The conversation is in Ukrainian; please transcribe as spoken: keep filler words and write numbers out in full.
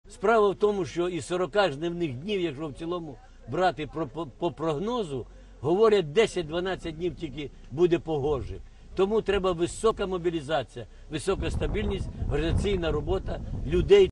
Справа в тому, що із сорока жнивних днів, якщо в цілому брати по, по, по прогнозу, говорять, десять-дванадцять днів тільки буде погожих. Тому треба висока мобілізація, висока стабільність, організаційна робота людей.